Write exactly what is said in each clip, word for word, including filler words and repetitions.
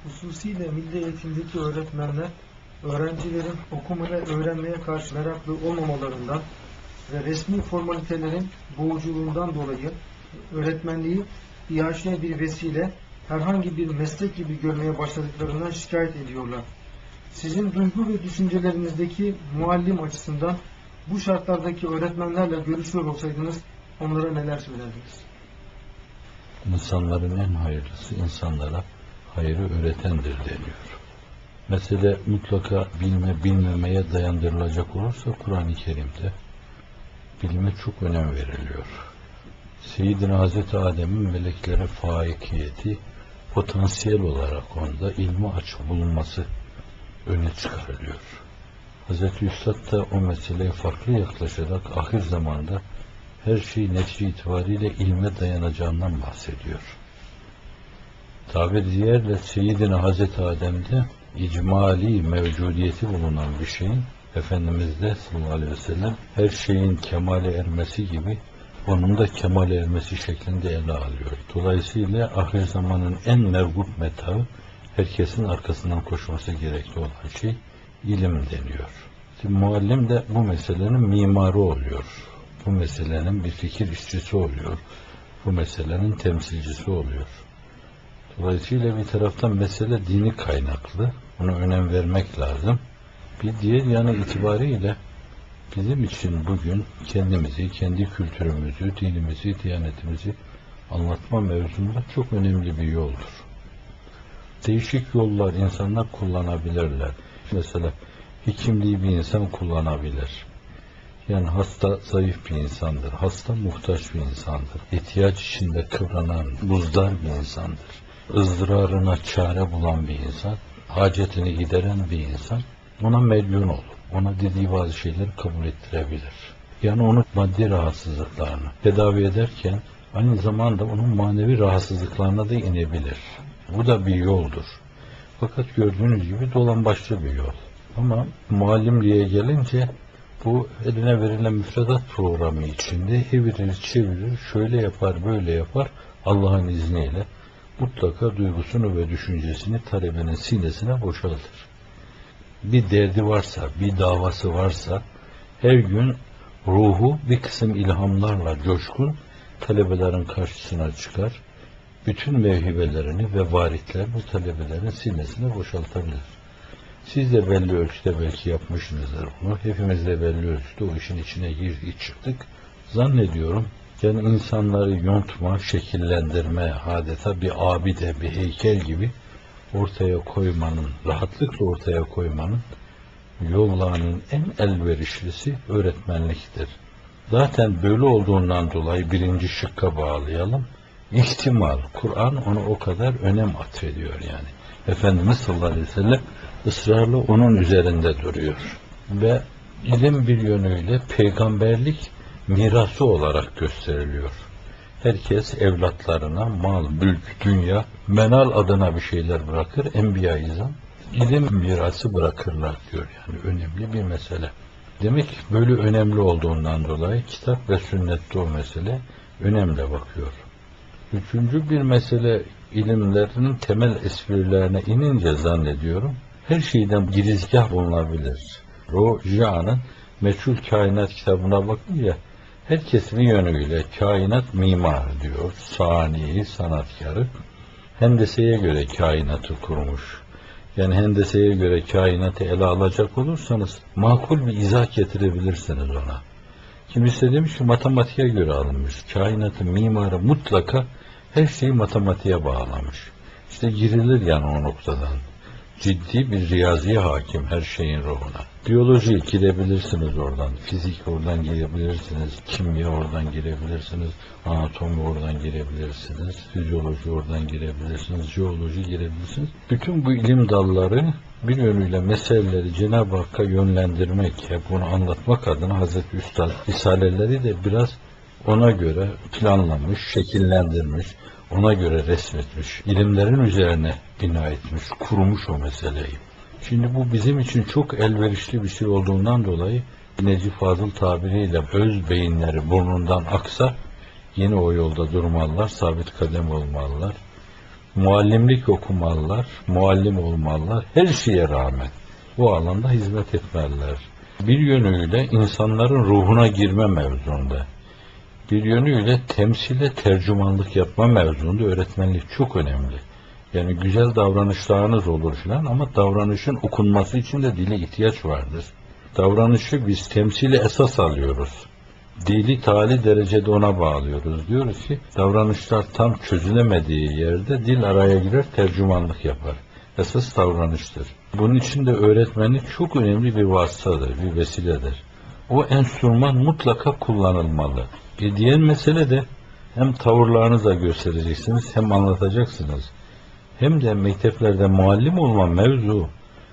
Hususiyle milli eğitimdeki öğretmenler, öğrencilerin okuma ve öğrenmeye karşı meraklı olmamalarından ve resmi formalitelerin boğuculuğundan dolayı öğretmenliği iaşe bir vesile, herhangi bir meslek gibi görmeye başladıklarından şikayet ediyorlar. Sizin duygu ve düşüncelerinizdeki muallim açısından bu şartlardaki öğretmenlerle görüşüyor olsaydınız onlara neler söylerdiniz? İnsanların en hayırlısı insanlara hayrı öğretendir deniyor. Mesele mutlaka bilme bilmemeye dayandırılacak olursa Kur'an-ı Kerim'de bilime çok önem veriliyor. Seyyidina Hazreti Adem'in meleklere faikiyeti potansiyel olarak onda ilmi açık bulunması öne çıkarılıyor. Hazreti Üstad da o meseleye farklı yaklaşarak ahir zamanda her şey netice itibariyle ilme dayanacağından bahsediyor. Tabiri diğerle Seyyidina Hazreti Adem'de icmali mevcudiyeti bulunan bir şeyin Efendimiz'de sallallahu aleyhi ve sellem her şeyin kemale ermesi gibi onun da kemale ermesi şeklinde ele alıyor. Dolayısıyla ahir zamanın en mergup metaı, herkesin arkasından koşması gerekli olan şey ilim deniyor. Şimdi muallim de bu meselenin mimarı oluyor. Bu meselenin bir fikir işçisi oluyor. Bu meselenin temsilcisi oluyor. Dolayısıyla bir taraftan mesele dini kaynaklı. Buna önem vermek lazım. Bir diğer yanı itibariyle bizim için bugün kendimizi, kendi kültürümüzü, dinimizi, diyanetimizi anlatma mevzunda çok önemli bir yoldur. Değişik yollar insanlar kullanabilirler. Mesela hekimliği bir insan kullanabilir. Yani hasta zayıf bir insandır. Hasta muhtaç bir insandır. İhtiyaç içinde kıvranan, buzdar bir insandır. ızdırarına çare bulan bir insan, hacetini gideren bir insan, ona medyun olur. Ona dediği bazı şeyleri kabul ettirebilir. Yani onun maddi rahatsızlıklarını tedavi ederken aynı zamanda onun manevi rahatsızlıklarına da inebilir. Bu da bir yoldur. Fakat gördüğünüz gibi dolambaçlı bir yol. Ama muallimliğe gelince bu eline verilen müfredat programı içinde evirir, çevirir, şöyle yapar, böyle yapar, Allah'ın izniyle mutlaka duygusunu ve düşüncesini talebenin sinesine boşaltır. Bir derdi varsa, bir davası varsa, her gün ruhu bir kısım ilhamlarla coşkun talebelerin karşısına çıkar, bütün mevhibelerini ve varitler bu talebelerin sinesine boşaltabilir. Siz de belli ölçüde belki yapmışsınızdır bunu. Hepimiz de belli ölçüde o işin içine girdik çıktık. Zannediyorum yani insanları yontma, şekillendirme, adeta bir abide, bir heykel gibi ortaya koymanın, rahatlıkla ortaya koymanın yollarının en elverişlisi öğretmenliktir. Zaten böyle olduğundan dolayı birinci şıkka bağlayalım. İhtimal, Kur'an onu o kadar önem atfediyor yani. Efendimiz sallallahu aleyhi ve sellem ısrarla onun üzerinde duruyor. Ve ilim bir yönüyle peygamberlik mirası olarak gösteriliyor. Herkes evlatlarına mal, mülk, dünya, menal adına bir şeyler bırakır. Enbiya-i İzam ilim mirası bırakırlar diyor. Yani önemli bir mesele. Demek ki böyle önemli olduğundan dolayı kitap ve sünnette o mesele önemli bakıyor. Üçüncü bir mesele ilimlerin temel esprilerine inince zannediyorum her şeyden girizgah bulunabilir. Roja'nın Meçhul Kainat kitabına bakınca herkes bir yönüyle kainat mimar diyor, sani, sanatkarı. Hendeseye göre kainatı kurmuş. Yani hendeseye göre kainatı ele alacak olursanız makul bir izah getirebilirsiniz ona. Kimisi demiş ki matematiğe göre alınmış. Kainatın mimarı mutlaka her şeyi matematiğe bağlamış. İşte girilir yani o noktadan. Ciddi bir riyaziye hakim her şeyin ruhuna. Biyoloji girebilirsiniz oradan, fizik oradan girebilirsiniz, kimya oradan girebilirsiniz, anatomi oradan girebilirsiniz, fizyoloji oradan girebilirsiniz, jeoloji girebilirsiniz. Bütün bu ilim dalları bir yönüyle meseleleri Cenab-ı Hakk'a yönlendirmek, hep bunu anlatmak adına Hazreti Üstad risaleleri de biraz ona göre planlamış, şekillendirmiş, ona göre resmetmiş, ilimlerin üzerine bina etmiş, kurmuş o meseleyi. Şimdi bu bizim için çok elverişli bir şey olduğundan dolayı Necip Fazıl tabiriyle öz beyinleri burnundan aksa yine o yolda durmalılar, sabit kadem olmalılar. muallimlik okumalılar, muallim olmalılar, her şeye rağmen bu alanda hizmet etmeliler. Bir yönüyle insanların ruhuna girme mevzunda, bir yönüyle temsile tercümanlık yapma mevzunda öğretmenlik çok önemli. Yani güzel davranışlarınız olur filan ama davranışın okunması için de dile ihtiyaç vardır. Davranışı biz temsili esas alıyoruz. Dili tali derecede ona bağlıyoruz. Diyoruz ki davranışlar tam çözülemediği yerde dil araya girer, tercümanlık yapar. Esas davranıştır. Bunun için de öğretmenlik çok önemli bir vasıtadır, bir vesiledir. O enstrüman mutlaka kullanılmalı. E diğer mesele de hem tavırlarınızla göstereceksiniz, hem anlatacaksınız. Hem de mekteplerde muallim olma mevzu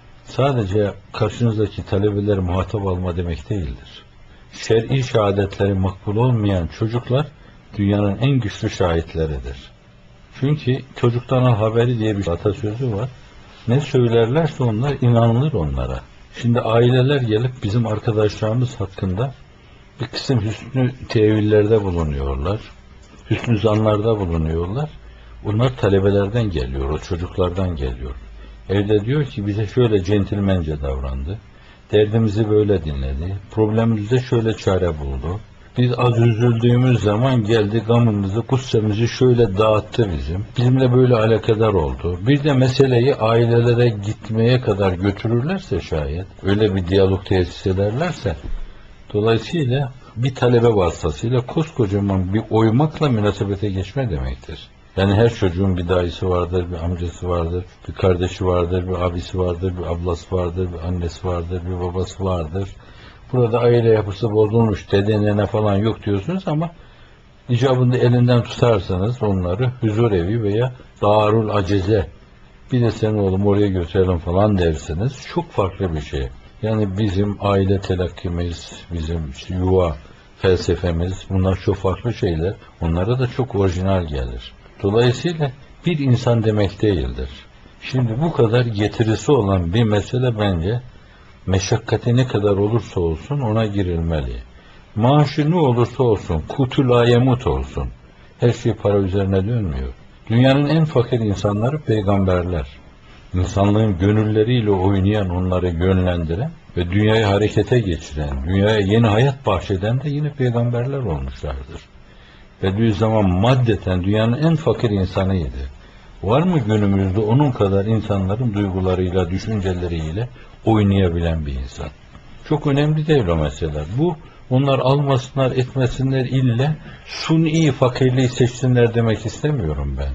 sadece karşınızdaki talebeleri muhatap alma demek değildir. Şer'i şehadetleri makbul olmayan çocuklar dünyanın en güçlü şahitleridir. Çünkü çocuktan al haberi diye bir atasözü var. Ne söylerlerse onlar inanılır onlara. Şimdi aileler gelip bizim arkadaşlarımız hakkında bir kısım hüsnü tevillerde bulunuyorlar. Hüsnü zanlarda bulunuyorlar. Bunlar talebelerden geliyor, o çocuklardan geliyor. Evde diyor ki bize şöyle centilmence davrandı. Derdimizi böyle dinledi. Problemimizde şöyle çare buldu. Biz az üzüldüğümüz zaman geldi gamımızı, kussemizi şöyle dağıttı bizim. Bizimle böyle alakadar oldu. Bir de meseleyi ailelere gitmeye kadar götürürlerse şayet, öyle bir diyalog tesis ederlerse, dolayısıyla bir talebe vasıtasıyla koskocaman bir oymakla münasebete geçme demektir. Yani her çocuğun bir dayısı vardır, bir amcası vardır, bir kardeşi vardır, bir abisi vardır, bir ablası vardır, bir annesi vardır, bir babası vardır. Burada aile yapısı bozulmuş, dedenene falan yok diyorsunuz ama icabında elinden tutarsanız onları huzur evi veya darul acize, bir de sen oğlum oraya götürelim falan dersiniz. Çok farklı bir şey. Yani bizim aile telakkimiz, bizim işte yuva felsefemiz, bunlar çok farklı şeyler. Onlara da çok orijinal gelir. Dolayısıyla bir insan demek değildir. Şimdi bu kadar getirisi olan bir mesele bence meşakkati ne kadar olursa olsun ona girilmeli. Maaşı ne olursa olsun, kutul ayemut olsun. Her şey para üzerine dönmüyor. Dünyanın en fakir insanları peygamberler. İnsanlığın gönülleriyle oynayan, onları yönlendiren ve dünyayı harekete geçiren, dünyaya yeni hayat bahşeden de yine peygamberler olmuşlardır. Bediüzzaman maddeten dünyanın en fakir insanıydı. Var mı günümüzde onun kadar insanların duygularıyla, düşünceleriyle oynayabilen bir insan? Çok önemli değil o meseleler. Bu, onlar almasınlar, etmesinler ille suni fakirliği seçsinler demek istemiyorum ben.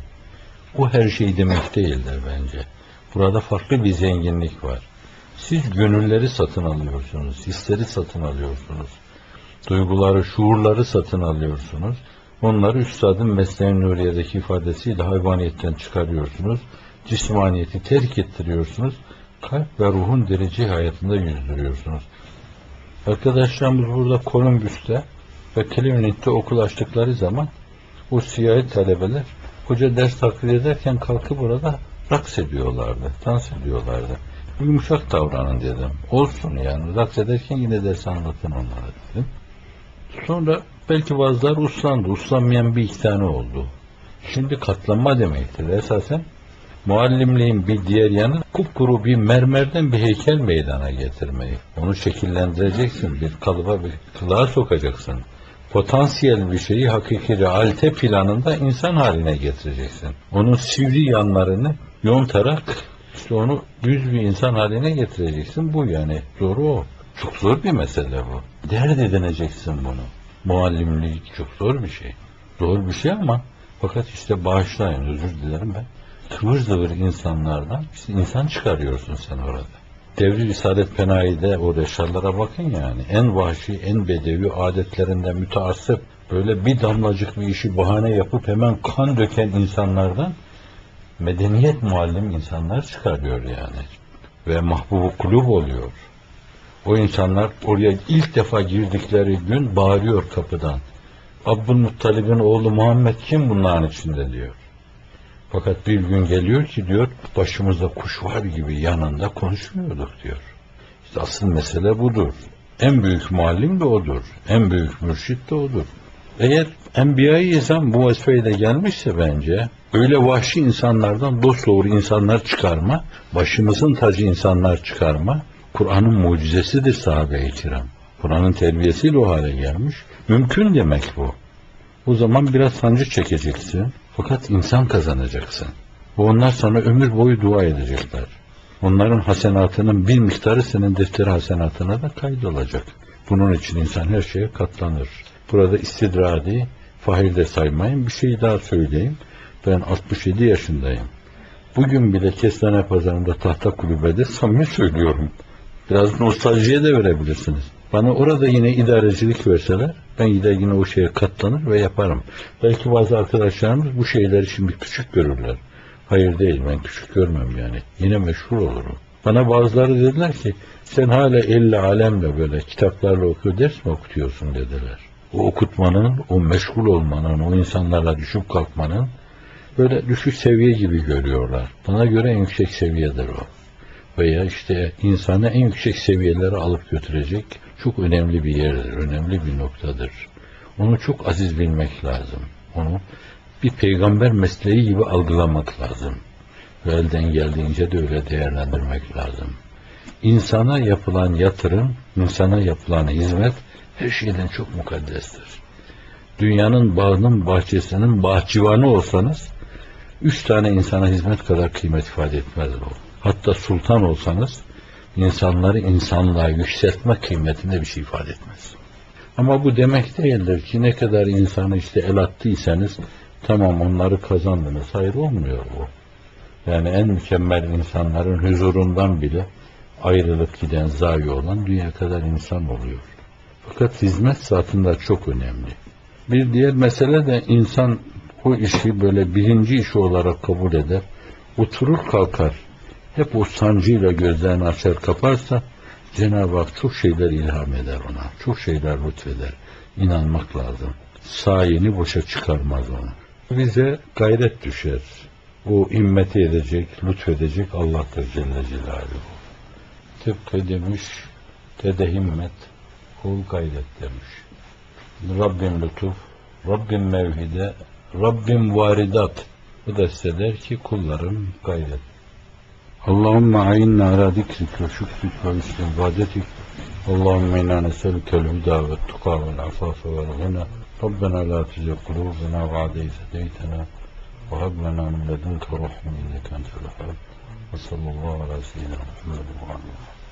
O her şey demek değildir bence. Burada farklı bir zenginlik var. Siz gönülleri satın alıyorsunuz, hisleri satın alıyorsunuz, duyguları, şuurları satın alıyorsunuz. Onları üstadın Mesnevi Nuriye'deki ifadesiyle hayvaniyetten çıkarıyorsunuz, cismaniyeti terk ettiriyorsunuz, kalp ve ruhun derece hayatında yüzdürüyorsunuz. Arkadaşlarımız burada Columbus'ta ve Cleveland'de okul açtıkları zaman o siyahi talebeler hoca ders taklit ederken kalkıp burada raks ediyorlardı, dans ediyorlardı. Yumuşak davranın dedim. Olsun yani, raks ederken yine ders anlatın onlara dedim. Sonra belki bazıları uslandı, uslanmayan bir iki tane oldu. Şimdi katlanma demektir. Esasen muallimliğin bir diğer yanı kupkuru bir mermerden bir heykel meydana getirmeyi. Onu şekillendireceksin, bir kalıba, bir kılığa sokacaksın. Potansiyel bir şeyi hakiki realite planında insan haline getireceksin. Onun sivri yanlarını yontarak işte onu düz bir insan haline getireceksin. Bu yani zoru o. Çok zor bir mesele bu. Dert edineceksin bunu. Muallimlik çok zor bir şey. Zor bir şey ama fakat işte bağışlayın, özür dilerim ben. Kıvır zıvır insanlardan işte insan çıkarıyorsun sen orada. Devri Risalet Penayi'de o reşallara bakın yani. En vahşi, en bedevi adetlerinde müteassıp, böyle bir damlacık bir işi bahane yapıp hemen kan döken insanlardan medeniyet muallim insanlar çıkarıyor yani. Ve mahbubu kulüp oluyor. O insanlar oraya ilk defa girdikleri gün bağırıyor kapıdan. Abdülmuttalib'in oğlu Muhammed kim bunların içinde diyor. Fakat bir gün geliyor ki diyor, başımızda kuş var gibi yanında konuşmuyorduk diyor. İşte asıl mesele budur. En büyük muallim de odur. En büyük mürşit de odur. Eğer Enbiya-i İzam bu vazifeyle gelmişse bence, Öyle vahşi insanlardan dosdoğru insanlar çıkarma, başımızın tacı insanlar çıkarma, Kur'an'ın mucizesidir sahabe-i kiram. Kur'an'ın terbiyesiyle o hale gelmiş. Mümkün demek bu. O zaman biraz sancı çekeceksin. Fakat insan kazanacaksın. Ve onlar sana ömür boyu dua edecekler. Onların hasenatının bir miktarı senin defteri hasenatına da kaydolacak. Bunun için insan her şeye katlanır. Burada istidradi, fahir de saymayın. Bir şey daha söyleyeyim. Ben altmış yedi yaşındayım. Bugün bile Kestane Pazarı'nda tahta kulübede samimi söylüyorum. Biraz nostaljiye de verebilirsiniz. Bana orada yine idarecilik verseler, ben gider yine o şeye katlanır ve yaparım. Belki bazı arkadaşlarımız bu şeyleri şimdi küçük görürler. Hayır değil, ben küçük görmem yani. Yine meşhur olurum. Bana bazıları dediler ki, sen hala elli alemle böyle kitaplarla okuyor, ders mi okutuyorsun dediler. O okutmanın, o meşgul olmanın, o insanlarla düşüp kalkmanın böyle düşük seviye gibi görüyorlar. Bana göre en yüksek seviyedir o. Veya işte insanı en yüksek seviyelere alıp götürecek çok önemli bir yerdir, önemli bir noktadır. Onu çok aziz bilmek lazım. Onu bir peygamber mesleği gibi algılamak lazım. Ve elden geldiğince de öyle değerlendirmek lazım. İnsana yapılan yatırım, insana yapılan hizmet her şeyden çok mukaddestir. Dünyanın bağının, bahçesinin bahçıvanı olsanız, üç tane insana hizmet kadar kıymet ifade etmez o. Hatta sultan olsanız, insanları insanlığa yükseltme kıymetinde bir şey ifade etmez. Ama bu demek değildir ki ne kadar insanı işte el attıysanız, tamam onları kazandınız. Hayır, olmuyor bu. Yani en mükemmel insanların huzurundan bile ayrılıp giden, zayi olan dünya kadar insan oluyor. Fakat hizmet zatında çok önemli. Bir diğer mesele de insan o işi böyle birinci işi olarak kabul eder. Oturur kalkar. Hep o sancıyla gözlerini açar kaparsa Cenab-ı Hak çok şeyler ilham eder ona. Çok şeyler lütfeder. İnanmak lazım. Sayeni boşa çıkarmaz onu. Bize gayret düşer. O himmeti edecek, lütfedecek Allah'tır Celle Celaluhu. Tıpkı demiş, dede himmet, kul gayret demiş. Rabbim lütuf, Rabbim mevhide, Rabbim varidat. Bu da size der ki kullarım gayret. Allahümme a'inna ala zikrik ve şükrik ve husni ibadetik. Allahümme inna neselükel huda ve tuqa vel afafe vel gina. Rabbena la tuzigh kulubena ba'de iz hedeytena ve hab lana min ledunke rahme inneke entel vehhab. Ve sallallahu ala seyyidina Muhammed ve alihi.